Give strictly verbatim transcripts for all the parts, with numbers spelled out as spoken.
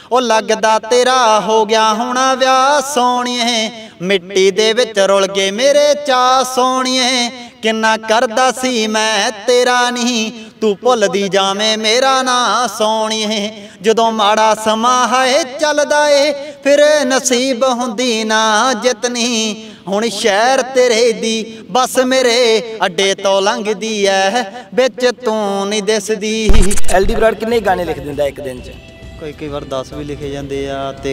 ओ लगदा तेरा हो गया होना विआह सोहणिए मिट्टी दे विच रुल गए मेरे चा सोहणिए किन्ना करदा सी मैं तेरा नहीं तू भुलदी जावें मेरा ना सोहणिए जदों माड़ा समा है चलदा ए फिर नसीब हुंदी ना जितनी हुण शहर तेरे दी बस मेरे अड्डे तो लंघदी है बिच तू नहीं दिसदी। एल डी बराड़ किन्ने गाने लिख दिंदा एक दिन च? कोई कई बार दस भी लिखे जाते आ ते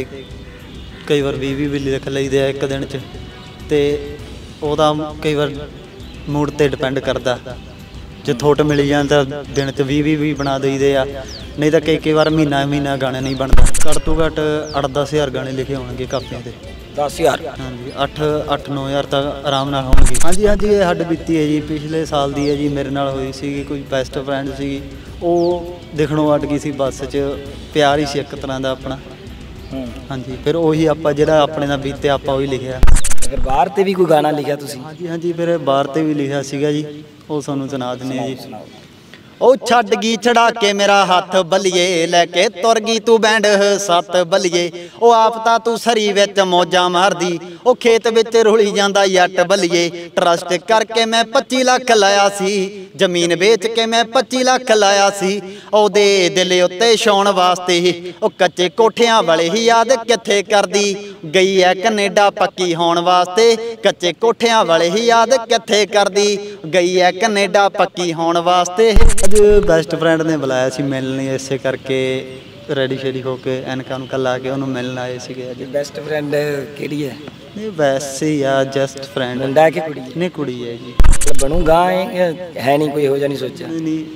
कई बार भी भी लिख लईदे आ एक दिन च ते ओहदा कई बार मूड ते डिपेंड करदा जे थोट मिली जान तां दिन च भी भी बना दईदे आ नहीं तो कई कई बार महीना महीना गाने नहीं बनता। घट तो घट अठ दस हज़ार गाने लिखे होणगे कापियां ते। दस हज़ार हाँ जी अठ अठ नौ हज़ार तक आराम नाल होणगे। हाँ जी हाँ जी ये हड्ड बीती है जी पिछले साल दी है जी मेरे नाल होई सी कोई बेस्ट फ्रेंड सी वो दिखणों अट गई सी बस च प्यार ही सी एक तरह का अपना। हाँ जी फिर उही आपां जिहड़ा अपने नाल बीते आपां उही लिखिया। अगर बाहर ते भी कोई गाना लिखिया तुसीं? हाँ जी हाँ जी फिर बाहर ते भी लिखिया सीगा जी वो सानूं सुना दिंदे जी। ओ छड्ड गई छड़ा के मेरा हाथ बलिए लैके तुर गई तू बैंड सत बलिए ओ आप तां तू सरी विच मौजा मारदी ओ खेत विच रुली जांदा जट बलिए ट्रस्ट करके मैं पच्ची लाख लाया सी जमीन बेच के मैं पच्ची लाख लाया सी ओदे दिल उत्ते छाउण वास्ते ओ कच्चे कोठियां वाले ही याद कित्थे करदी गई है कनेडा पक्की होण वास्ते कच्चे कोठियां वाले ही याद कित्थे करदी गई है कनेडा पक्की होण वास्ते। अज बेस्ट फ्रेंड ने बुलाया सी मिलने इसे करके रेडी शेडी होके एनका नुका ला के उन्होंने मिलने आए थे। अज बेस्ट फ्रेंड केड़ी है? नहीं वैसे ही आ जस्ट फ्रेंड। मुंडा है कि कुड़ी है? नहीं कुड़ी है जी। बनूंगा है नहीं कोई हो जा नहीं सोचा? नहीं नहीं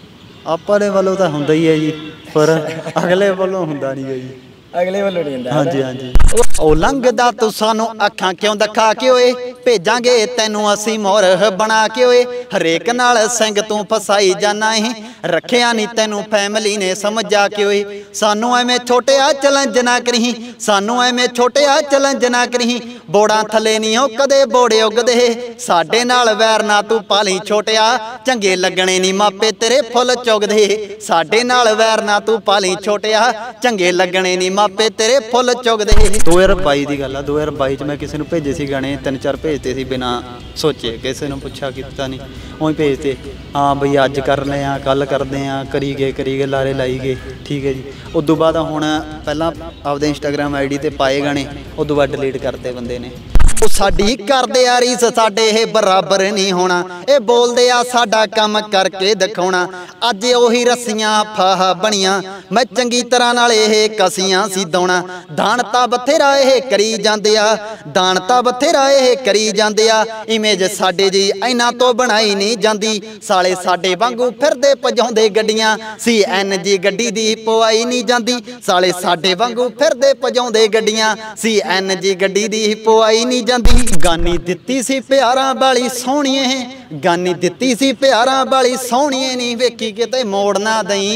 अपने वालों तो हुंदा ही है जी पर अगले वालों हुंदा नहीं है जी। अगले वालों नहीं हुंदा? हाँ जी हाँ जी। ओ लंघदा तू सानू अखां क्यों दिखा के ओए भेजांगे तैनू असी मोर बना के ओए हरेक नाल सिंग तू फसाई जाना है रखिया नहीं तैनू फैमिली ने समझा के ओए सानू एवें छोटिया चैलेंज ना करी सानू एवें छोटिया चैलेंज ना करी बोड़ा थले नहीं हो कदे बोड़े उगदे साडे नाल वैर ना तू पाली छोटिया चंगे लगने नहीं मापे तेरे फुल चुगदे साडे नाल वैर ना तू पाली छोटिया चंगे लगने नहीं मापे तेरे फुल चुगदे। दो हज़ार बाई की गल आ दो हज़ार बाई च मैं किसी को भेजे सी गाने तीन चार भेजते सी बिना सोचे किसी ने पुछा किता नहीं उही भेजते हाँ बई अज कर ले कल करते हैं करी गए करी गए लारे लाई गए ठीक है जी। उदों बाद हुण पहला आपदे इंस्टाग्राम आई डी ते पाए गाने उदों बाद डिलीट करते बंदे ने ਉਹ ਸਾਡੀ ਕਰਦੇ ਆ ਰੀਸ ਸਾਡੇ ਇਹ ਬਰਾਬਰ ਨਹੀਂ ਹੋਣਾ ਇਹ ਬੋਲਦੇ ਆ ਸਾਡਾ ਕੰਮ ਕਰਕੇ ਦਿਖਾਉਣਾ ਅੱਜ ਉਹੀ ਰੱਸੀਆਂ ਫਾਹ ਬਣੀਆਂ ਮੈਂ ਚੰਗੀ ਤਰ੍ਹਾਂ ਨਾਲ ਇਹ ਕਸੀਆਂ ਸੀ ਦਾਉਣਾ ਦਾਣ ਤਾਂ ਬਥੇਰਾ ਇਹ ਕਰੀ ਜਾਂਦੇ ਆ ਦਾਣ ਤਾਂ ਬਥੇਰਾ ਇਹ ਕਰੀ ਜਾਂਦੇ ਆ ਇਮੇਜ ਸਾਡੇ ਜੀ ਇਹਨਾਂ ਤੋਂ ਬਣਾਈ ਨਹੀਂ ਜਾਂਦੀ ਸਾਲੇ ਸਾਡੇ ਵਾਂਗੂ ਫਿਰਦੇ ਭਜਾਉਂਦੇ ਗੱਡੀਆਂ ਸੀ ਐਨ ਜੀ ਗੱਡੀ ਦੀ ਪਵਾਈ ਨਹੀਂ ਜਾਂਦੀ ਸਾਲੇ ਸਾਡੇ ਵਾਂਗੂ ਫਿਰਦੇ ਭਜਾਉਂਦੇ ਗੱਡੀਆਂ ਸੀ ਐਨ ਜੀ ਗੱਡੀ ਦੀ ਪਵਾਈ ਨਹੀਂ गानी दिती सी प्यारां वाली सोहणीए गानी दिती सी प्यारां वाली सोहणीए नी वेखी किते मोड़ ना दई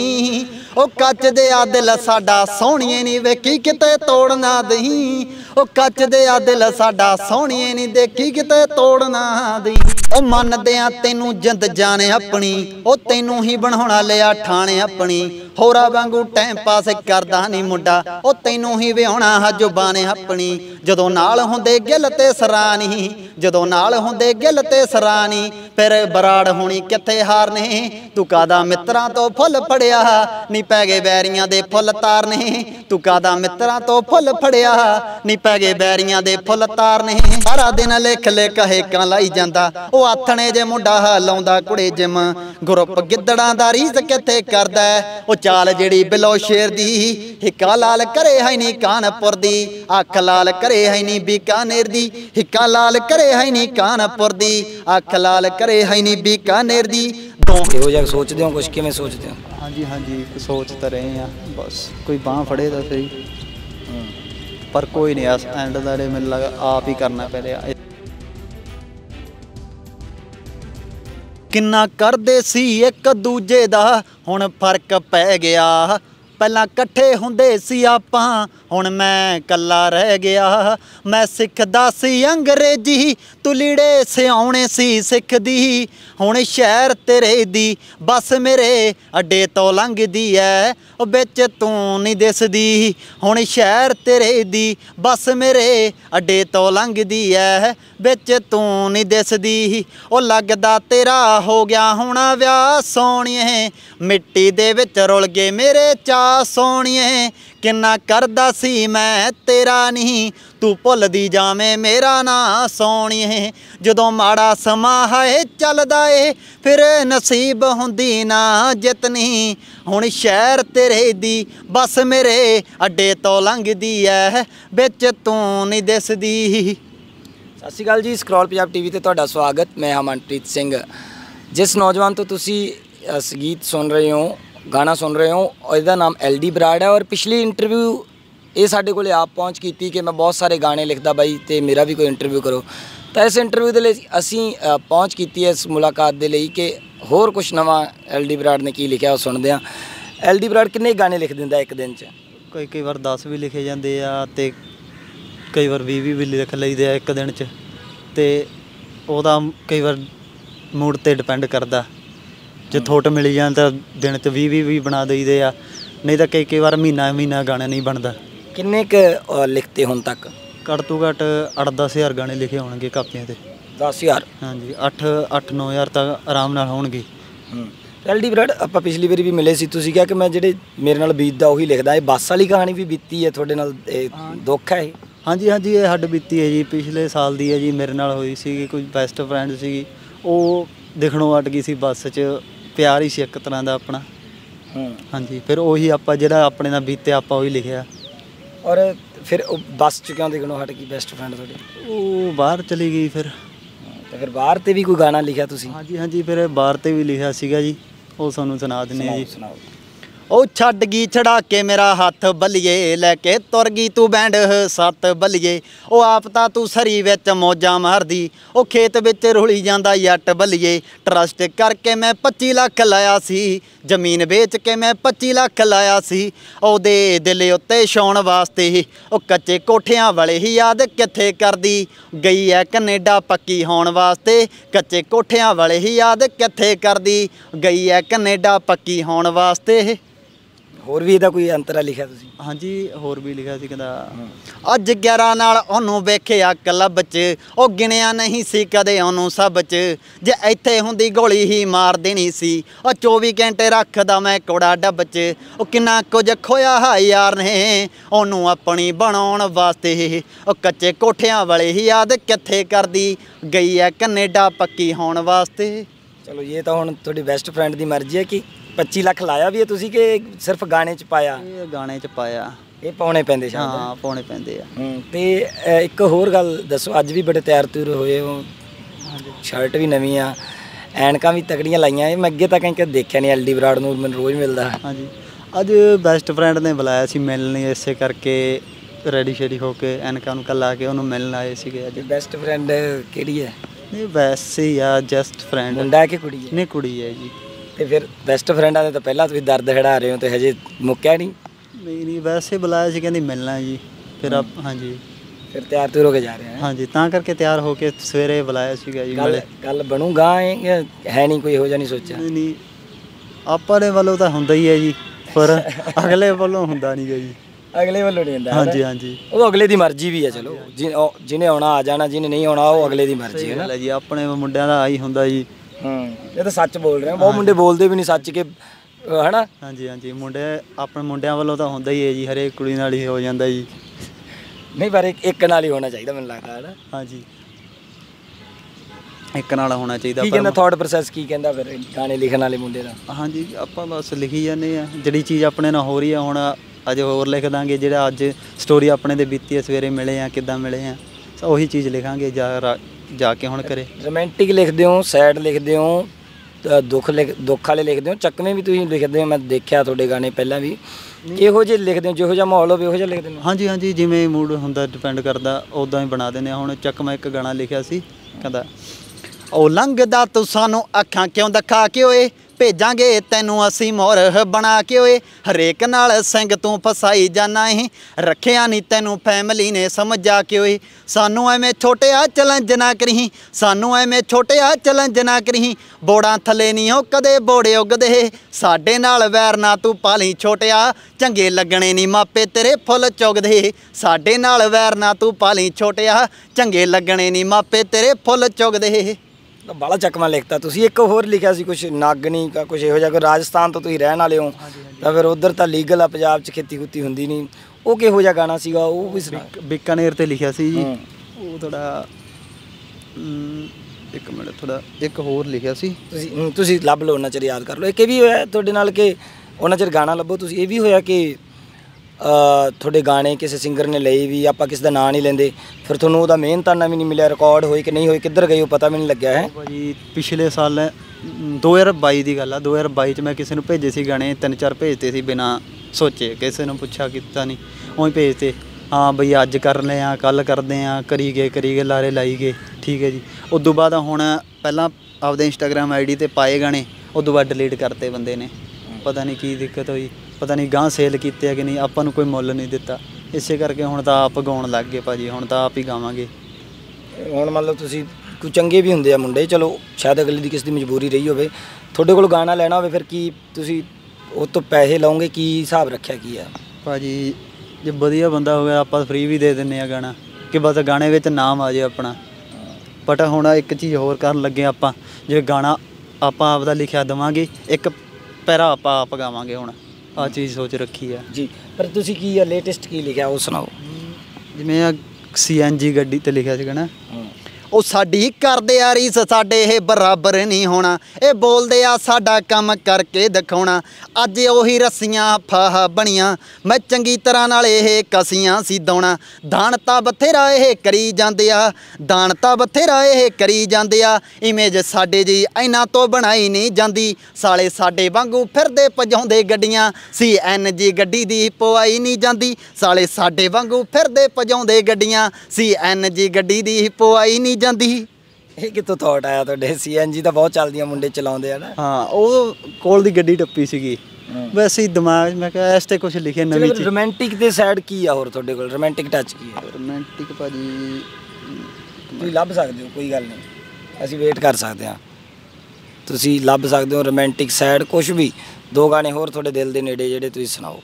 ओ कच दे आ दिल साडा सोहणीए नी वेखी किते तोड़ ना दई ओ कच दे आ दिल साडा सोहणीए नी देखी किते तोड़ ना दई ओ मनदे आ तैनू जिंद जाने अपनी ओ तैनू ही बनाउणा लिया ठाणे अपनी होरा वांगू टाइम पास करदा नहीं मुंडा ओ तैनू ही विआउणा जुबाने अपनी जदों नाल हुंदे गिल ते सरानी जदों नाल हुंदे गिल ते सरानी फिर बराड़ होनी कित्थे हारने तू कादा मित्रां तो फुल फड़िया नी पै गए बैरियां दे फुल तारने तू कादा मित्रां तो फुल फड़िया नी पै गए बैरियां दे फुल तारने सारा दिन लिख लिख हेकां लाई जांदा ओ आथणे जे मुंडा लाउंदा कुड़े जिम ग्रुप गिद्दड़ां दा रीस कित्थे करदा ओ चाल जेड़ी बिलो शेर दी हिक्का लाल करे है नी कानपुर दी अख लाल करे है नी बीकानेर दी हिक्का लाल करे है नी कानपुर दी अख लाल करे है नी बीकानेर दी हो जा सोचते हो कुछ किवें सोचते हो? हाँ जी हाँ जी सोच तो रहे हैं बस कोई बाँह फड़े तो सही पर कोई नहीं आस एंड दारे मैनूं लगा आप ही करना पै रहा किन्ना करदे सी एक दूजे दा हुण फर्क पै गया ਪਹਿਲਾਂ ਇਕੱਠੇ ਹੁੰਦੇ ਸੀ ਆਪਾਂ, ਹੁਣ ਮੈਂ ਕੱਲਾ ਰਹਿ ਗਿਆ। ਮੈਂ ਸਿੱਖਦਾ ਸੀ ਅੰਗਰੇਜ਼ੀ, ਤੂੰ ਲੀੜੇ ਸਿਆਉਣੇ ਸੀ ਸਿੱਖਦੀ। ਹੁਣ ਸ਼ਹਿਰ ਤੇਰੇ ਦੀ ਬੱਸ ਮੇਰੇ ਅੱਡੇ ਤੋਂ ਲੰਘਦੀ ਐ, ਉਹ ਵਿੱਚ ਤੂੰ ਨਹੀਂ ਦਿਸਦੀ। ਹੁਣ ਸ਼ਹਿਰ ਤੇਰੇ ਦੀ ਬੱਸ ਮੇਰੇ ਅੱਡੇ ਤੋਂ ਲੰਘਦੀ ਐ, ਵਿੱਚ ਤੂੰ ਨਹੀਂ ਦਿਸਦੀ। ਉਹ ਲੱਗਦਾ ਤੇਰਾ ਹੋ ਗਿਆ ਹੋਣਾ ਵਿਆਹ ਸੋਹਣੀਏ, ਮਿੱਟੀ ਦੇ ਵਿੱਚ ਰੁਲ ਗਏ ਮੇਰੇ ਚਾਅ ਸੋਹਣੀਏ। ਕਿੰਨਾ ਕਰਦਾ ਸੀ ਮੈਂ ਤੇਰਾ ਨਹੀਂ, ਤੂੰ ਭੁੱਲਦੀ ਜਾਵੇਂ ਮੇਰਾ ਨਾਂ ਸੋਹਣੀਏ। ਜਦੋਂ ਮਾੜਾ ਸਮਾਂ ਹਾਏ ਚੱਲਦਾ ਏ, ਫਿਰ ਨਸੀਬ ਹੁੰਦੀ ਨਾ ਜਿੱਤਨੀ। ਹੁਣ ਸ਼ਹਿਰ ਤੇਰੇ ਦੀ ਬੱਸ ਮੇਰੇ ਅੱਡੇ ਤੋਂ ਲੰਘਦੀ ਐ, ਵਿੱਚ ਤੂੰ ਨਹੀਂ ਦਿਸਦੀ। ਸਤਿ ਸ਼੍ਰੀ ਅਕਾਲ ਜੀ, ਸਕਰੋਲ ਪੰਜਾਬ ਟੀਵੀ ਤੇ ਤੁਹਾਡਾ ਸਵਾਗਤ। ਮੈਂ ਹਾਂ ਮਨਪ੍ਰੀਤ ਸਿੰਘ। ਜਿਸ ਨੌਜਵਾਨ ਤੋਂ ਤੁਸੀਂ ਅ, ਗੀਤ ਸੁਣ ਰਹੇ ਹੋ, ਗਾਣਾ ਸੁਣ ਰਹੇ ਹੋ, ਇਹਦਾ ਨਾਮ ਐਲ ਡੀ ਬਰਾੜ ਹੈ। ਔਰ ਪਿਛਲੀ ਇੰਟਰਵਿਊ ਇਹ ਸਾਡੇ ਕੋਲ ਆਪ ਪਹੁੰਚ ਕੀਤੀ ਕਿ ਮੈਂ ਬਹੁਤ ਸਾਰੇ ਗਾਣੇ ਲਿਖਦਾ ਬਾਈ ਤੇ ਮੇਰਾ ਵੀ ਕੋਈ ਇੰਟਰਵਿਊ ਕਰੋ। ਤਾਂ ਇਸ ਇੰਟਰਵਿਊ ਦੇ ਲਈ ਅਸੀਂ ਅ, ਪਹੁੰਚ ਕੀਤੀ ਹੈ ਇਸ ਮੁਲਾਕਾਤ ਦੇ ਲਈ ਕਿ ਹੋਰ ਕੁਛ ਨਵਾਂ ਐਲ ਡੀ ਬਰਾੜ ਨੇ ਕੀ ਲਿਖਿਆ ਉਹ ਸੁਣਦੇ ਹਾਂ। ਐਲ ਡੀ ਬਰਾੜ ਕਿੰਨੇ ਗਾਣੇ ਲਿਖ ਦਿੰਦਾ ਇੱਕ ਦਿਨ 'ਚ? ਕੋਈ ਕਈ ਵਾਰ ਦਸ ਵੀ ਲਿਖੇ ਜਾਂਦੇ ਆ ਅਤੇ ਕਈ ਵਾਰ ਵੀਹ ਵੀਹ ਵੀ ਲਿਖ ਲਈਦੇ ਆ ਇੱਕ ਦਿਨ 'ਚ। ਅਤੇ ਉਹਦਾ ਕਈ ਵਾਰ ਮੂਡ 'ਤੇ ਡਿਪੈਂਡ ਕਰਦਾ, ਜੇ ਥੋਟ ਮਿਲੀ ਜਾਣ ਤਾਂ ਦਿਨ 'ਚ ਵੀਹ ਵੀਹ ਵੀ ਬਣਾ ਦਈਦੇ ਆ, ਨਹੀਂ ਤਾਂ ਕਈ ਕਈ ਵਾਰ ਮਹੀਨਾ ਮਹੀਨਾ ਗਾਣਾ ਨਹੀਂ ਬਣਦਾ। ਕਿੰਨੇ ਕੁ ਲਿਖਤੇ ਹੁਣ ਤੱਕ? ਘੱਟ ਤੋਂ ਘੱਟ ਅੱਠ ਦਸ ਹਜ਼ਾਰ ਗਾਣੇ ਲਿਖੇ ਹੋਣਗੇ ਕਾਪੀਆਂ 'ਤੇ। ਦਸ ਹਜ਼ਾਰ? ਹਾਂਜੀ, ਅੱਠ ਅੱਠ ਨੌ ਹਜ਼ਾਰ ਤਾਂ ਆਰਾਮ ਨਾਲ ਹੋਣਗੇ। ਐਲ ਡੀ ਬਰਾੜ, ਆਪਾਂ ਪਿਛਲੀ ਵਾਰੀ ਵੀ ਮਿਲੇ ਸੀ, ਤੁਸੀਂ ਕਿਹਾ ਕਿ ਮੈਂ ਜਿਹੜੇ ਮੇਰੇ ਨਾਲ ਬੀਤਦਾ ਉਹੀ ਲਿਖਦਾ। ਇਹ ਬੱਸ ਵਾਲੀ ਕਹਾਣੀ ਵੀ ਬੀਤੀ ਹੈ ਤੁਹਾਡੇ ਨਾਲ, ਇਹ ਦੁੱਖ ਹੈ ਇਹ? ਹਾਂਜੀ ਹਾਂਜੀ, ਇਹ ਹੱਡ ਬੀਤੀ ਹੈ ਜੀ, ਪਿਛਲੇ ਸਾਲ ਦੀ ਹੈ ਜੀ। ਮੇਰੇ ਨਾਲ ਹੋਈ ਸੀਗੀ, ਕੋਈ ਬੈਸਟ ਫਰੈਂਡ ਸੀਗੀ, ਉਹ ਦਿਖਣੋਂ ਅਟ ਗਈ ਸੀ ਬੱਸ 'ਚ। ਪਿਆਰ ਹੀ ਸੀ ਇੱਕ ਤਰ੍ਹਾਂ ਦਾ ਆਪਣਾ। ਹਾਂਜੀ, ਫਿਰ ਉਹੀ ਆਪਾਂ ਜਿਹੜਾ ਆਪਣੇ ਨਾਲ ਬੀਤਿਆ ਆਪਾਂ ਉਹੀ ਲਿਖਿਆ। ਔਰ ਫਿਰ ਉਹ ਬੱਸ 'ਚ ਕਿਉਂ ਦਿਖਣੋਂ ਹਟ ਗਈ ਬੈਸਟ ਫਰੈਂਡ ਤੁਹਾਡੀ? ਉਹ ਬਾਹਰ ਚਲੀ ਗਈ ਫਿਰ। ਅਤੇ ਫਿਰ ਬਾਹਰ 'ਤੇ ਵੀ ਕੋਈ ਗਾਣਾ ਲਿਖਿਆ ਤੁਸੀਂ? ਹਾਂਜੀ ਹਾਂਜੀ, ਫਿਰ ਬਾਹਰ 'ਤੇ ਵੀ ਲਿਖਿਆ ਸੀਗਾ ਜੀ, ਉਹ ਤੁਹਾਨੂੰ ਸੁਣਾ ਦਿੰਦੇ ਹਾਂ ਜੀ। ਸੁਣਾਓ। ਉਹ ਛੱਡ ਗਈ ਛੜਾ ਕੇ ਮੇਰਾ ਹੱਥ ਬੱਲੀਏ, ਲੈ ਕੇ ਤੁਰ ਗਈ ਤੂੰ ਬੈਂਡ ਸੱਤ ਬੱਲੀਏ। ਉਹ ਆਪ ਤਾਂ ਤੂੰ ਸਰੀ ਵਿੱਚ ਮੌਜਾਂ ਮਾਰਦੀ, ਉਹ ਖੇਤ ਵਿੱਚ ਰੁਲੀ ਜਾਂਦਾ ਜੱਟ ਬੱਲੀਏ। ਟਰਸਟ ਕਰਕੇ ਮੈਂ ਪੱਚੀ ਲੱਖ ਲਾਇਆ ਸੀ, ਜ਼ਮੀਨ ਵੇਚ ਕੇ ਮੈਂ ਪੱਚੀ ਲੱਖ ਲਾਇਆ ਸੀ। ਉਹਦੇ ਦਿਲ ਉੱਤੇ ਛਾਉਣ ਵਾਸਤੇ, ਉਹ ਕੱਚੇ ਕੋਠਿਆਂ ਵਾਲੇ ਹੀ ਯਾਦ ਕਿੱਥੇ ਕਰਦੀ। ਗਈ ਐ ਕੈਨੇਡਾ ਪੱਕੀ ਹੋਣ ਵਾਸਤੇ, ਕੱਚੇ ਕੋਠਿਆਂ ਵਾਲੇ ਹੀ ਯਾਦ ਕਿੱਥੇ ਕਰਦੀ। ਗਈ ਐ ਕੈਨੇਡਾ ਪੱਕੀ ਹੋਣ ਵਾਸਤੇ। ਹੋਰ ਵੀ ਇਹਦਾ ਕੋਈ ਅੰਤਰਾ ਲਿਖਿਆ ਤੁਸੀਂ? ਹਾਂਜੀ, ਹੋਰ ਵੀ ਲਿਖਿਆ ਸੀ, ਕਹਿੰਦਾ ਅੱਜ ਗਿਆਰਾਂ ਨਾਲ ਉਹਨੂੰ ਵੇਖਿਆ ਕਲੱਬ 'ਚ, ਉਹ ਗਿਣਿਆ ਨਹੀਂ ਸੀ ਕਦੇ ਉਹਨੂੰ ਸਭ 'ਚ। ਜੇ ਇੱਥੇ ਹੁੰਦੀ ਗੋਲੀ ਹੀ ਮਾਰ ਦੇਣੀ ਸੀ, ਉਹ ਚੌਵੀ ਘੰਟੇ ਰੱਖਦਾ ਮੈਂ ਕੋੜਾ ਡੱਬ 'ਚ। ਉਹ ਕਿੰਨਾ ਕੁਝ ਖੋਇਆ ਹੈ ਯਾਰ ਨੇ ਉਹਨੂੰ ਆਪਣੀ ਬਣਾਉਣ ਵਾਸਤੇ, ਉਹ ਕੱਚੇ ਕੋਠਿਆਂ ਵਾਲੇ ਹੀ ਯਾਦ ਕਿੱਥੇ ਕਰਦੀ। ਗਈ ਹੈ ਕੈਨੇਡਾ ਪੱਕੀ ਹੋਣ ਵਾਸਤੇ। ਚਲੋ, ਇਹ ਤਾਂ ਹੁਣ ਤੁਹਾਡੀ ਬੈਸਟ ਫਰੈਂਡ ਦੀ ਮਰਜ਼ੀ ਹੈ ਕਿ ਪੱਚੀ ਲੱਖ ਲਾਇਆ ਵੀ ਹੈ ਤੁਸੀਂ ਕਿ ਸਿਰਫ ਗਾਣੇ 'ਚ ਪਾਇਆ? ਇਹ ਗਾਣੇ 'ਚ ਪਾਇਆ। ਇਹ ਪਾਉਣੇ ਪੈਂਦੇ ਸ਼ਾਇਦ। ਹਾਂ, ਪਾਉਣੇ ਪੈਂਦੇ ਆ। ਅਤੇ ਇੱਕ ਹੋਰ ਗੱਲ ਦੱਸੋ, ਅੱਜ ਵੀ ਬੜੇ ਤਿਆਰ ਤੁਰ ਹੋਏ ਹੋ, ਸ਼ਰਟ ਵੀ ਨਵੀਂ ਆ, ਐਨਕਾਂ ਵੀ ਤਕੜੀਆਂ ਲਾਈਆਂ। ਇਹ ਮੈਂ ਅੱਗੇ ਤਾਂ ਕहीं ਦੇਖਿਆ ਨਹੀਂ, ਐਲ ਡੀ ਬਰਾੜ ਨੂੰ ਮੈਨੂੰ ਰੋਜ਼ ਮਿਲਦਾ। ਹਾਂਜੀ, ਅੱਜ ਬੈਸਟ ਫਰੈਂਡ ਨੇ ਬੁਲਾਇਆ ਸੀ ਮਿਲਣ, ਇਸੇ ਕਰਕੇ ਰੈਡੀ ਸ਼ੈਡੀ ਹੋ ਕੇ ਐਨਕਾਂ ਨੂੰ ਲਾ ਕੇ ਉਹਨੂੰ ਮਿਲਣ ਆਏ ਸੀਗੇ ਅੱਜ। ਬੈਸਟ ਫਰੈਂਡ ਕਿਹੜੀ ਹੈ? ਨਹੀਂ, ਵੈਸੇ ਹੀ ਆ, ਜਸਟ ਫਰੈਂਡ। ਮੁੰਡਾ ਹੈ ਕਿ ਕੁੜੀ ਹੈ? ਨਹੀਂ, ਕੁੜੀ ਹੈ ਜੀ। ਅਤੇ ਫਿਰ ਬੈਸਟ ਫਰੈਂਡਾਂ ਦੇ ਤਾਂ ਪਹਿਲਾਂ ਤੁਸੀਂ ਦਰਦ ਹੜਾ ਰਹੇ ਹੋ ਅਤੇ ਹਜੇ ਮੁੱਕਿਆ ਨਹੀਂ? ਨਹੀਂ ਨਹੀਂ, ਵੈਸੇ ਬੁਲਾਇਆ ਸੀ, ਕਹਿੰਦੀ ਮਿਲਣਾ ਜੀ। ਫਿਰ ਆਪ ਹਾਂਜੀ, ਫਿਰ ਤਿਆਰ ਤੁਰ ਹੋ ਕੇ ਜਾ ਰਹੇ ਹਾਂ। ਹਾਂਜੀ, ਤਾਂ ਕਰਕੇ ਤਿਆਰ ਹੋ ਕੇ ਸਵੇਰੇ ਬੁਲਾਇਆ ਸੀਗਾ ਜੀ। ਗੱਲ ਗੱਲ ਬਣੂਗਾ ਹੈ ਨਹੀਂ, ਕੋਈ ਇਹੋ ਜਿਹਾ ਨਹੀਂ ਸੋਚਿਆ? ਨਹੀਂ ਨਹੀਂ, ਆਪਾਂ ਦੇ ਵੱਲੋਂ ਤਾਂ ਹੁੰਦਾ ਹੀ ਹੈ ਜੀ, ਪਰ ਅਗਲੇ ਵੱਲੋਂ ਹੁੰਦਾ ਨਹੀਂ ਗਾ ਜੀ। ਅਗਲੇ ਵੱਲੋਂ ਨਹੀਂ ਹੁੰਦਾ? ਹਾਂਜੀ ਹਾਂਜੀ, ਉਹ ਅਗਲੇ ਦੀ ਮਰਜ਼ੀ ਵੀ ਹੈ। ਚਲੋ, ਜਿਹਨੇ ਆਉਣਾ ਆ ਜਾਣਾ, ਜਿਹਨੇ ਨਹੀਂ ਆਉਣਾ ਉਹ ਅਗਲੇ ਦੀ ਮਰਜ਼ੀ ਹੈ ਨਾ ਜੀ। ਆਪਣੇ ਮੁੰਡਿਆਂ ਦਾ ਆਹੀ ਹੁੰਦਾ ਜੀ। ਹੂੰ, ਇਹ ਤਾਂ ਸੱਚ ਬੋਲ ਰਹੇ ਆ। ਬਹੁਤ ਮੁੰਡੇ ਬੋਲਦੇ ਵੀ ਨਹੀਂ ਸੱਚ ਕਿ, ਹੈ ਨਾ? ਹਾਂਜੀ ਹਾਂਜੀ, ਮੁੰਡੇ ਆਪਣੇ ਮੁੰਡਿਆਂ ਵੱਲੋਂ ਤਾਂ ਹੁੰਦਾ ਹੀ ਹੈ ਜੀ, ਹਰੇਕ ਕੁੜੀ ਨਾਲ ਹੀ ਹੋ ਜਾਂਦਾ ਜੀ। ਨਹੀਂ, ਪਰ ਇੱਕ ਇੱਕ ਨਾਲ ਹੀ ਹੋਣਾ ਚਾਹੀਦਾ ਮੈਨੂੰ ਲੱਗਦਾ, ਹੈ ਨਾ? ਹਾਂਜੀ, ਇੱਕ ਨਾਲ ਹੋਣਾ ਚਾਹੀਦਾ। ਕੀ ਕਹਿੰਦਾ ਥੋਟ ਪ੍ਰੋਸੈਸ, ਕੀ ਕਹਿੰਦਾ ਫਿਰ ਗਾਣੇ ਲਿਖਣ ਵਾਲੇ ਮੁੰਡੇ ਦਾ? ਹਾਂਜੀ, ਆਪਾਂ ਬਸ ਲਿਖੀ ਜਾਂਦੇ ਆ, ਜਿਹੜੀ ਚੀਜ਼ ਆਪਣੇ ਨਾਲ ਹੋ ਰਹੀ ਆ। ਹੁਣ ਅੱਜ ਹੋਰ ਲਿਖ ਦਾਂਗੇ, ਜਿਹੜਾ ਅੱਜ ਸਟੋਰੀ ਆਪਣੇ ਦੇ ਬੀਤੀ ਹੈ, ਸਵੇਰੇ ਮਿਲੇ ਆ, ਕਿੱਦਾਂ ਮਿਲੇ ਆ, ਉਹੀ ਚੀਜ਼ ਲਿਖਾਂਗੇ ਜਾ ਜਾ ਕੇ ਹੁਣ ਕਰੇ। ਰੋਮਾਂਟਿਕ ਲਿਖਦੇ ਹੋ, ਸੈਡ ਲਿਖਦੇ ਹੋ, ਦੁੱਖ ਲਿਖ ਦੁੱਖ ਵਾਲੇ ਲਿਖਦੇ ਹੋ, ਚੱਕਵੇਂ ਵੀ ਤੁਸੀਂ ਲਿਖਦੇ ਹੋ, ਮੈਂ ਦੇਖਿਆ ਤੁਹਾਡੇ ਗਾਣੇ ਪਹਿਲਾਂ ਵੀ। ਇਹੋ ਜਿਹੇ ਲਿਖਦੇ ਹੋ, ਜਿਹੋ ਜਿਹਾ ਮਾਹੌਲ ਹੋਵੇ ਉਹੋ ਜਿਹਾ ਲਿਖਦੇ ਹੋ? ਹਾਂਜੀ ਹਾਂਜੀ, ਜਿਵੇਂ ਮੂਡ ਹੁੰਦਾ ਡਿਪੈਂਡ ਕਰਦਾ, ਉੱਦਾਂ ਹੀ ਬਣਾ ਦਿੰਦੇ ਆ। ਹੁਣ ਚੱਕਵਾਂ ਇੱਕ ਗਾਣਾ ਲਿਖਿਆ ਸੀ, ਕਹਿੰਦਾ ਉਹ ਲੰਘਦਾ ਤੂੰ ਸਾਨੂੰ ਅੱਖਾਂ ਕਿਉਂ ਦਿਖਾ ਕੇ ਓਏ, ਭੇਜਾਂਗੇ ਤੈਨੂੰ ਅਸੀਂ ਮੋਹਰ ਬਣਾ ਕੇ ਓਏ ਹਰੇਕ ਨਾਲ ਸਿੰਘ ਤੂੰ ਫਸਾਈ ਜਾਣਾ ਏ ਰੱਖਿਆ ਨਹੀਂ ਤੈਨੂੰ ਫੈਮਿਲੀ ਨੇ ਸਮਝਾ ਕੇ ਓਏ ਸਾਨੂੰ ਐਵੇਂ ਛੋਟਿਆ ਚੈਲੰਜ ਨਾ ਕਰੀਂ ਸਾਨੂੰ ਐਵੇਂ ਛੋਟਿਆ ਚੈਲੰਜ ਨਾ ਕਰੀਂ ਬੋੜਾਂ ਥੱਲੇ ਨਹੀਂ ਉਹ ਕਦੇ ਬੋੜੇ ਉੱਗਦੇ ਸਾਡੇ ਨਾਲ ਵੈਰ ਨਾ ਤੂੰ ਪਾਲੀ ਛੋਟਿਆ ਚੰਗੇ ਲੱਗਣੇ ਨਹੀਂ ਮਾਪੇ ਤੇਰੇ ਫੁੱਲ ਚੁਗਦੇ ਸਾਡੇ ਨਾਲ ਵੈਰ ਨਾ ਤੂੰ ਪਾਲੀ ਛੋਟਿਆ ਚੰਗੇ ਲੱਗਣੇ ਨਹੀਂ ਮਾਪੇ ਤੇਰੇ ਫੁੱਲ ਚੁਗਦੇ ਬਾਲਾ ਚੱਕਵਾਂ ਲਿਖਤਾ ਤੁਸੀਂ ਇੱਕ ਹੋਰ ਲਿਖਿਆ ਸੀ ਕੁਛ ਨਾਗਣੀ ਕਾ ਕੁਛ ਇਹੋ ਜਿਹਾ ਕੋਈ ਰਾਜਸਥਾਨ ਤੋਂ ਤੁਸੀਂ ਰਹਿਣ ਵਾਲੇ ਹੋ ਤਾਂ ਫਿਰ ਉਧਰ ਤਾਂ ਲੀਗਲ ਆ ਪੰਜਾਬ 'ਚ ਖੇਤੀ ਖੁੱਤੀ ਹੁੰਦੀ ਨਹੀਂ ਉਹ ਕਿਹੋ ਜਿਹਾ ਗਾਣਾ ਸੀਗਾ ਉਹ ਵੀ ਬੀਕਾਨੇਰ ਤੇ ਲਿਖਿਆ ਸੀ ਜੀ ਉਹ ਥੋੜਾ ਇੱਕ ਮਿੰਟ ਥੋੜਾ ਇੱਕ ਹੋਰ ਲਿਖਿਆ ਸੀ ਤੁਸੀਂ ਤੁਸੀਂ ਲੱਭ ਲਓ ਉਹਨਾਂ ਚਿਰ ਯਾਦ ਕਰ ਲਓ ਇੱਕ ਇਹ ਵੀ ਹੋਇਆ ਤੁਹਾਡੇ ਨਾਲ ਕਿ ਉਹਨਾਂ ਚਿਰ ਗਾਣਾ ਲੱਭੋ ਤੁਸੀਂ ਇਹ ਵੀ ਹੋਇਆ ਕਿ ਤੁਹਾਡੇ ਗਾਣੇ ਕਿਸੇ ਸਿੰਗਰ ਨੇ ਲਈ ਵੀ ਆਪਾਂ ਕਿਸੇ ਦਾ ਨਾਂ ਨਹੀਂ ਲੈਂਦੇ ਫਿਰ ਤੁਹਾਨੂੰ ਉਹਦਾ ਮਿਹਨਤਾਨਾ ਵੀ ਨਹੀਂ ਮਿਲਿਆ ਰਿਕਾਰਡ ਹੋਏ ਕਿ ਨਹੀਂ ਹੋਏ ਕਿੱਧਰ ਗਏ ਉਹ ਪਤਾ ਵੀ ਨਹੀਂ ਲੱਗਿਆ ਹੈ ਭਾਜੀ ਪਿਛਲੇ ਸਾਲ ਦੋ ਹਜ਼ਾਰ ਬਾਈ ਦੀ ਗੱਲ ਆ ਦੋ ਹਜ਼ਾਰ ਬਾਈ 'ਚ ਮੈਂ ਕਿਸੇ ਨੂੰ ਭੇਜੇ ਸੀ ਗਾਣੇ ਤਿੰਨ ਚਾਰ ਭੇਜਤੇ ਸੀ ਬਿਨਾਂ ਸੋਚੇ ਕਿਸੇ ਨੂੰ ਪੁੱਛਿਆ ਕੀਤਾ ਨਹੀਂ ਉਵੇਂ ਭੇਜਤੇ ਹਾਂ ਬਈ ਅੱਜ ਕਰ ਲਏ ਆ ਕੱਲ੍ਹ ਕਰਦੇ ਆ ਕਰੀ ਗਏ ਕਰੀ ਗਏ ਲਾਰੇ ਲਾਈ ਗਏ ਠੀਕ ਹੈ ਜੀ ਉਸ ਤੋਂ ਬਾਅਦ ਹੁਣ ਪਹਿਲਾਂ ਆਪਦੇ ਇੰਸਟਾਗ੍ਰਾਮ ਆਈ ਡੀ 'ਤੇ ਪਾਏ ਗਾਣੇ ਉਸ ਤੋਂ ਬਾਅਦ ਡਿਲੀਟ ਕਰਤੇ ਬੰਦੇ ਨੇ ਪਤਾ ਨਹੀਂ ਕੀ ਦਿੱਕਤ ਹੋਈ ਪਤਾ ਨਹੀਂ ਗਾਂ ਸੇਲ ਕੀਤੇ ਆ ਕਿ ਨਹੀਂ ਆਪਾਂ ਨੂੰ ਕੋਈ ਮੁੱਲ ਨਹੀਂ ਦਿੱਤਾ ਇਸੇ ਕਰਕੇ ਹੁਣ ਤਾਂ ਆਪ ਗਾਉਣ ਲੱਗ ਗਏ ਭਾਜੀ ਹੁਣ ਤਾਂ ਆਪ ਹੀ ਗਾਵਾਂਗੇ ਹੁਣ ਮਤਲਬ ਤੁਸੀਂ ਕੋਈ ਚੰਗੇ ਵੀ ਹੁੰਦੇ ਆ ਮੁੰਡੇ ਚਲੋ ਸ਼ਾਇਦ ਅਗਲੇ ਦੀ ਕਿਸੇ ਦੀ ਮਜਬੂਰੀ ਰਹੀ ਹੋਵੇ ਤੁਹਾਡੇ ਕੋਲ ਗਾਣਾ ਲੈਣਾ ਹੋਵੇ ਫਿਰ ਕੀ ਤੁਸੀਂ ਉਹ ਤੋਂ ਪੈਸੇ ਲਓਗੇ ਕੀ ਹਿਸਾਬ ਰੱਖਿਆ ਕੀ ਆ ਭਾਜੀ ਜੇ ਵਧੀਆ ਬੰਦਾ ਹੋ ਗਿਆ ਆਪਾਂ ਫ੍ਰੀ ਵੀ ਦੇ ਦਿੰਦੇ ਆ ਗਾਣਾ ਕਿ ਬਸ ਗਾਣੇ ਵਿੱਚ ਨਾਮ ਆ ਜਾਏ ਆਪਣਾ ਬਟ ਹੁਣ ਇੱਕ ਚੀਜ਼ ਹੋਰ ਕਰਨ ਲੱਗੇ ਆਪਾਂ ਜੇ ਗਾਣਾ ਆਪਾਂ ਆਪਦਾ ਲਿਖਿਆ ਦੇਵਾਂਗੇ ਇੱਕ ਪੈਰਾ ਆਪਾਂ ਆਪ ਗਾਵਾਂਗੇ ਹੁਣ ਆਹ ਚੀਜ਼ ਸੋਚ ਰੱਖੀ ਆ ਜੀ ਪਰ ਤੁਸੀਂ ਕੀ ਆ ਲੇਟੈਸਟ ਕੀ ਲਿਖਿਆ ਉਹ ਸੁਣਾਓ ਜਿਵੇਂ ਆ ਸੀ ਐਨ ਜੀ ਗੱਡੀ 'ਤੇ ਲਿਖਿਆ ਸੀਗਾ ਨਾ ਉਹ ਸਾਡੀ ਕਰਦੇ ਆ ਰੀਸ ਸਾਡੇ ਇਹ ਬਰਾਬਰ ਨਹੀਂ ਹੋਣਾ ਇਹ ਬੋਲਦੇ ਆ ਸਾਡਾ ਕੰਮ ਕਰਕੇ ਦਿਖਾਉਣਾ ਅੱਜ ਉਹੀ ਰੱਸੀਆਂ ਫਾਹ ਬਣੀਆਂ ਮੈਂ ਚੰਗੀ ਤਰ੍ਹਾਂ ਨਾਲ ਇਹ ਕਸੀਆਂ ਸੀ ਦਾਉਣਾ ਦਾਣ ਤਾਂ ਬਥੇਰਾ ਇਹ ਕਰੀ ਜਾਂਦੇ ਆ ਦਾਣ ਤਾਂ ਬਥੇਰਾ ਇਹ ਕਰੀ ਜਾਂਦੇ ਆ ਇਮੇਜ ਸਾਡੇ ਜੀ ਇਹਨਾਂ ਤੋਂ ਬਣਾਈ ਨਹੀਂ ਜਾਂਦੀ ਸਾਲੇ ਸਾਡੇ ਵਾਂਗੂ ਫਿਰਦੇ ਭਜਾਉਂਦੇ ਗੱਡੀਆਂ ਸੀ ਐਨ ਜੀ ਗੱਡੀ ਦੀ ਪਵਾਈ ਨਹੀਂ ਜਾਂਦੀ ਸਾਲੇ ਸਾਡੇ ਵਾਂਗੂ ਫਿਰਦੇ ਭਜਾਉਂਦੇ ਗੱਡੀਆਂ ਸੀ ਐਨ ਜੀ ਗੱਡੀ ਦੀ ਪਵਾਈ ਨਹੀਂ ਜਾਂਦੀ ਇਹ ਕਿੱਥੋਂ ਥੋਟ ਆਇਆ ਤੁਹਾਡੇ ਸੀ ਐਨ ਜੀ ਤਾਂ ਬਹੁਤ ਚੱਲਦੀਆਂ ਮੁੰਡੇ ਚਲਾਉਂਦੇ ਆ ਨਾ ਹਾਂ ਉਹ ਕੋਲ ਦੀ ਗੱਡੀ ਟੱਪੀ ਸੀਗੀ ਵੈਸੇ ਹੀ ਦਿਮਾਗ ਮੈਂ ਕਿਹਾ ਇਸ 'ਤੇ ਕੁਛ ਲਿਖਿਆ ਨਵੀਂ ਚੀਜ਼ ਰੋਮਾਂਟਿਕ ਦੇ ਸਾਈਡ ਕੀ ਆ ਹੋਰ ਤੁਹਾਡੇ ਕੋਲ ਰੋਮਾਂਟਿਕ ਟੱਚ ਕੀ ਹੈ ਰੋਮਾਂਟਿਕ ਭਾਜੀ ਤੁਸੀਂ ਲੱਭ ਸਕਦੇ ਹੋ ਕੋਈ ਗੱਲ ਨਹੀਂ ਅਸੀਂ ਵੇਟ ਕਰ ਸਕਦੇ ਹਾਂ ਤੁਸੀਂ ਲੱਭ ਸਕਦੇ ਹੋ ਰੋਮਾਂਟਿਕ ਸਾਈਡ ਕੁਛ ਵੀ ਦੋ ਗਾਣੇ ਹੋਰ ਤੁਹਾਡੇ ਦਿਲ ਦੇ ਨੇੜੇ ਜਿਹੜੇ ਤੁਸੀਂ ਸੁਣਾਓ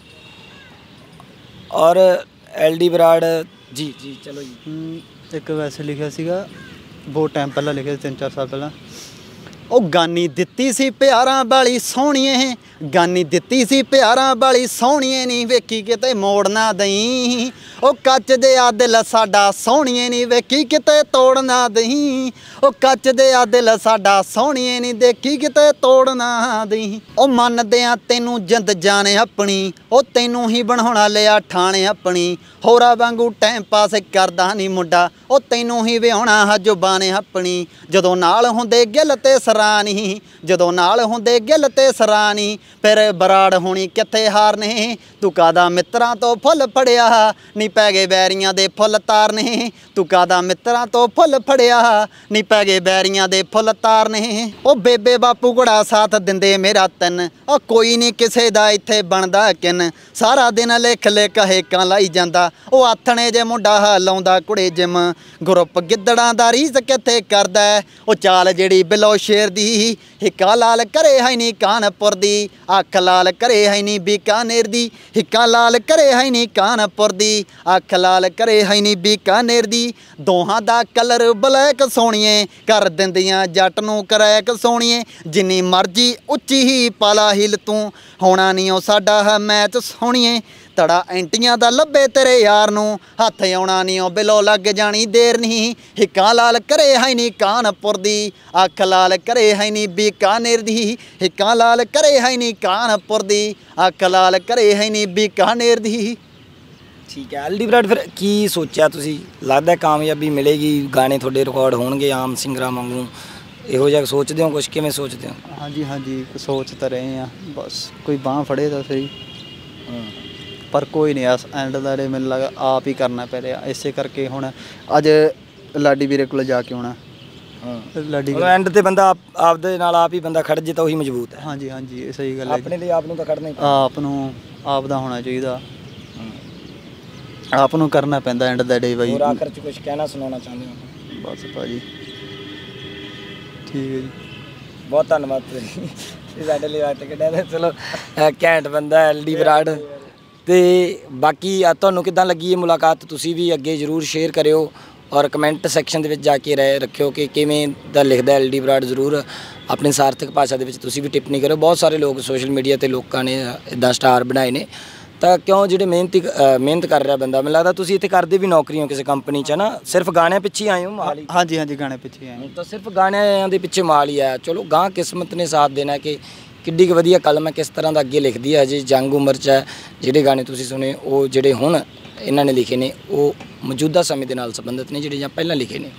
ਔਰ ਐਲ ਡੀ ਬਰਾੜ ਜੀ ਜੀ ਚਲੋ ਜੀ ਇੱਕ ਵੈਸੇ ਲਿਖਿਆ ਸੀਗਾ ਬਹੁਤ ਟਾਈਮ ਪਹਿਲਾਂ ਲਿਖਿਆ ਤਿੰਨ ਚਾਰ ਸਾਲ ਪਹਿਲਾਂ ਉਹ ਗਾਨੀ ਦਿੱਤੀ ਸੀ ਪਿਆਰਾਂ ਵਾਲੀ ਸੋਹਣੀਏ ਗਾਨੀ ਦਿੱਤੀ ਸੀ ਪਿਆਰਾਂ ਵਾਲੀ ਸੋਹਣੀਏ ਨਹੀਂ ਵੇਖੀ ਕਿਤੇ ਮੋੜ ਨਾ ਦਈ ਉਹ ਕੱਚ ਦੇ ਆ ਦਿਲ ਸਾਡਾ ਸੋਹਣੀਏ ਨਹੀਂ ਵੇਖੀ ਕਿਤੇ ਤੋੜ ਨਾ ਦਈ ਉਹ ਕੱਚ ਦੇ ਆ ਦਿਲ ਸਾਡਾ ਸੋਹਣੀਏ ਨਹੀਂ ਦੇਖੀ ਕਿਤੇ ਤੋੜ ਨਾ ਦਈ ਉਹ ਮੰਨਦੇ ਆ ਤੈਨੂੰ ਜਿੰਦ ਜਾਣੇ ਆਪਣੀ ਉਹ ਤੈਨੂੰ ਹੀ ਬਣਾਉਣਾ ਲਿਆ ਠਾਣੇ ਆਪਣੀ ਹੋਰਾਂ ਵਾਂਗੂ ਟਾਈਮ ਪਾਸ ਕਰਦਾ ਨਹੀਂ ਮੁੰਡਾ ਉਹ ਤੈਨੂੰ ਹੀ ਵਿਆਹੁਣਾ ਹਜੁਬਾਨੇ ਆਪਣੀ ਜਦੋਂ ਨਾਲ ਹੁੰਦੇ ਗਿੱਲ ਤੇ ਸਰਾਣੀ ਜਦੋਂ ਨਾਲ ਹੁੰਦੇ ਗਿੱਲ ਤੇ ਸਰਾਣੀ ਫਿਰ ਬਰਾੜ ਹੋਣੀ ਕਿੱਥੇ ਹਾਰਨੇ ਤੂੰ ਕਾਦਾ ਮਿੱਤਰਾਂ ਤੋਂ ਫੁੱਲ ਫੜਿਆ ਨੀ ਪੈ ਗਏ ਬੈਰੀਆਂ ਦੇ ਫੁੱਲ ਤਾਰਨੇ ਤੂੰ ਕਾਦਾ ਮਿੱਤਰਾਂ ਤੋਂ ਫੁੱਲ ਫੜਿਆ ਨੀ ਪੈ ਗਏ ਬੈਰੀਆਂ ਦੇ ਫੁੱਲ ਤਾਰਨੇ ਉਹ ਬੇਬੇ ਬਾਪੂ ਘੜਾ ਸਾਥ ਦਿੰਦੇ ਮੇਰਾ ਤਨ ਉਹ ਕੋਈ ਨਹੀਂ ਕਿਸੇ ਦਾ ਇੱਥੇ ਬਣਦਾ ਕਿਨ ਸਾਰਾ ਦਿਨ ਲਿਖ ਲਿਖ ਹੇਕਾਂ ਲਾਈ ਜਾਂਦਾ ਉਹ ਆਥਣੇ ਜੇ ਮੁੰਡਾ ਲਾਉਂਦਾ ਕੁੜੇ ਜਿਮ ਗਰੁੱਪ ਗਿੱਦੜਾਂ ਦਾ ਰੀਸ ਕਿੱਥੇ ਕਰਦਾ ਉਹ ਚਾਲ ਜਿਹੜੀ ਬਿਲੋ ਸ਼ੇਰ ਦੀ ਹਿੱਕਾ ਲਾਲ ਕਰੇ ਹੈ ਨੀ ਕਾਨਪੁਰ ਦੀ ਅੱਖ ਲਾਲ ਕਰੇ ਹੈ ਨੀ ਬੀਕਾਨੇਰ ਦੀ ਹਿੱਕਾ ਲਾਲ ਕਰੇ ਹੈ ਨੀ ਕਾਨਪੁਰ ਦੀ ਅੱਖ ਲਾਲ ਕਰੇ ਹੈ ਨੀ ਬੀਕਾਨੇਰ ਦੀ ਦੋਹਾਂ ਦਾ ਕਲਰ ਬਲੈਕ ਸੋਹਣੀਏ ਕਰ ਦਿੰਦੀਆਂ ਜੱਟ ਨੂੰ ਕਰੈਕ ਸੋਹਣੀਏ ਜਿੰਨੀ ਮਰਜ਼ੀ ਉੱਚੀ ਹੀ ਪਾਲਾ ਹਿਲ ਤੂੰ ਹੋਣਾ ਨਹੀਂ ਉਹ ਸਾਡਾ ਮੈਚ ਸੋਹਣੀਏ ਤੜਾ ਐਂਟੀਆਂ ਦਾ ਲੱਭੇ ਤੇਰੇ ਯਾਰ ਨੂੰ ਹੱਥ ਆਉਣਾ ਨਹੀਂ ਉਹ ਬਿਲੋ ਲੱਗ ਜਾਣੀ ਦੇਰ ਨਹੀਂ ਹਿੱਕਾਂ ਲਾਲ ਕਰੇ ਹੈ ਨੀ ਕਾਨਪੁਰ ਦੀ ਅੱਖ ਲਾਲ ਕਰੇ ਹੈ ਨੀ ਬੀਕਾਨੇਰ ਦੀ ਹਿੱਕਾਂ ਲਾਲ ਕਰੇ ਹੈ ਨੀ ਕਾਨਪੁਰ ਦੀ ਅੱਖ ਲਾਲ ਕਰੇ ਹੈ ਨੀ ਬੀਕਾਨੇਰ ਦੀ ਠੀਕ ਹੈ ਐਲ ਡੀ ਬਰਾੜ ਫਿਰ ਕੀ ਸੋਚਿਆ ਤੁਸੀਂ ਲੱਗਦਾ ਕਾਮਯਾਬੀ ਮਿਲੇਗੀ ਗਾਣੇ ਤੁਹਾਡੇ ਰਿਕਾਰਡ ਹੋਣਗੇ ਆਮ ਸਿੰਗਰਾਂ ਵਾਂਗੂ ਇਹੋ ਜਿਹਾ ਸੋਚਦੇ ਹੋ ਕੁਛ ਕਿਵੇਂ ਸੋਚਦੇ ਹੋ ਹਾਂਜੀ ਹਾਂਜੀ ਸੋਚ ਤਾਂ ਰਹੇ ਹਾਂ ਬਸ ਕੋਈ ਬਾਂਹ ਫੜੇ ਤਾਂ ਸਹੀ ਪਰ ਕੋਈ ਨਹੀਂ ਇਸ ਐਂਡ ਦਾ ਮੈਨੂੰ ਲੱਗਦਾ ਆਪ ਹੀ ਕਰਨਾ ਪੈ ਰਿਹਾ ਇਸੇ ਕਰਕੇ ਹੁਣ ਅੱਜ ਲਾਡੀ ਵੀਰੇ ਕੋਲ ਜਾ ਕੇ ਆਉਣਾ ਲਾਡੀ ਐਂਡ ਤੇ ਬੰਦਾ ਆਪ- ਆਪਦੇ ਨਾਲ ਆਪ ਹੀ ਬੰਦਾ ਖੜ ਜੇ ਤਾਂ ਉਹੀ ਮਜ਼ਬੂਤ ਹੈ। ਹਾਂਜੀ ਹਾਂਜੀ ਇਹ ਸਹੀ ਗੱਲ ਹੈ ਆਪਣੇ ਲਈ ਆਪ ਨੂੰ ਤਾਂ ਖੜਨਾ ਹੀ ਆਪ ਨੂੰ ਆਪ ਦਾ ਹੋਣਾ ਚਾਹੀਦਾ, ਆਪ ਨੂੰ ਕਰਨਾ ਪੈਂਦਾ ਐਂਡ ਦਾ ਡੇ ਬਾਈ। ਹੋਰ ਆਖਰ ਚ ਕੁਝ ਕਹਿਣਾ ਸੁਣਾਉਣਾ ਚਾਹੁੰਦੇ ਹੋ? ਬਸ ਭਾਜੀ ਠੀਕ ਹੈ ਜੀ, ਬਹੁਤ ਧੰਨਵਾਦ ਤੁਸੀਂ ਸਾਡੇ ਲਈ ਵਾਟ ਕੱਢਿਆ। ਚਲੋ ਅਹ ਘੈਂਟ ਬੰਦਾ ਐਲਡੀ ਬਰਾੜ। ਤੇ ਬਾਕੀ ਆ ਤੁਹਾਨੂੰ ਕਿੱਦਾਂ ਲੱਗੀ ਇਹ ਮੁਲਾਕਾਤ, ਤੁਸੀਂ ਵੀ ਅੱਗੇ ਜ਼ਰੂਰ ਸ਼ੇਅਰ ਕਰਿਓ ਔਰ ਕਮੈਂਟ ਸੈਕਸ਼ਨ ਦੇ ਵਿੱਚ ਜਾ ਕੇ ਰਹਿ ਰੱਖਿਓ ਕਿ ਕਿਵੇਂ ਦਾ ਲਿਖਦਾ ਐਲਡੀ ਬਰਾੜ। ਜ਼ਰੂਰ ਆਪਣੀ ਸਾਰਥਕ ਭਾਸ਼ਾ ਦੇ ਵਿੱਚ ਤੁਸੀਂ ਵੀ ਟਿੱਪਣੀ ਕਰੋ। ਬਹੁਤ ਸਾਰੇ ਲੋਕ ਸੋਸ਼ਲ ਮੀਡੀਆ ਤੇ ਲੋਕਾਂ ਨੇ ਇੱਦਾਂ ਸਟਾਰ ਬਣਾਏ ਨੇ, ਤਾਂ ਕਿਉਂ ਜਿਹੜੇ ਮਿਹਨਤੀ ਮਿਹਨਤ ਕਰ ਰਿਹਾ ਬੰਦਾ, ਮੈਨੂੰ ਲੱਗਦਾ ਤੁਸੀਂ ਇੱਥੇ ਕਰਦੇ ਵੀ ਨੌਕਰੀ ਹੋ ਕਿਸੇ ਕੰਪਨੀ 'ਚ ਨਾ, ਸਿਰਫ ਗਾਣਿਆਂ ਪਿੱਛੇ ਆਏ ਹੋ ਮਾਲੀ? ਹਾਂਜੀ ਹਾਂਜੀ ਗਾਣੇ ਪਿੱਛੇ ਆਏ ਤਾਂ ਸਿਰਫ ਗਾਣਿਆਂ ਦੇ ਪਿੱਛੇ ਮਾਲ ਹੀ ਆਇਆ। ਚਲੋ ਗਾਂ ਕਿਸਮਤ ਨੇ ਸਾਥ ਦੇਣਾ ਕਿ ਕਿੱਡੀ ਕੁ ਵਧੀਆ ਕਲਮ ਹੈ, ਕਿਸ ਤਰ੍ਹਾਂ ਦਾ ਅੱਗੇ ਲਿਖਦੀ ਹੈ। ਅਜੇ ਜੰਗ ਉਮਰ 'ਚ ਹੈ। ਜਿਹੜੇ ਗਾਣੇ ਤੁਸੀਂ ਸੁਣੇ ਉਹ ਜਿਹੜੇ ਹੁਣ ਇਹਨਾਂ ਨੇ ਲਿਖੇ ਨੇ ਉਹ ਮੌਜੂਦਾ ਸਮੇਂ ਦੇ ਨਾਲ ਸੰਬੰਧਿਤ ਨੇ, ਜਿਹੜੇ ਜਾਂ ਪਹਿਲਾਂ ਲਿਖੇ ਨੇ।